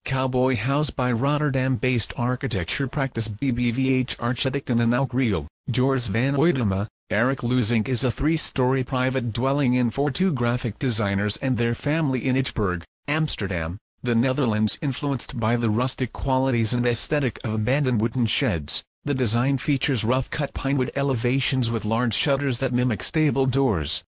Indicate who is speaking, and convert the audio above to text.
Speaker 1: Cowboy house by Rotterdam-based architecture practice BBVH architecten and anouk riehl, Joris van Hoytema. Erik leusink is a three-story private dwelling in for two graphic designers and their family in Ijburg, Amsterdam, the Netherlands. Influenced by the rustic qualities and aesthetic of abandoned wooden sheds, the design features rough-cut pinewood elevations with large shutters that mimic stable doors.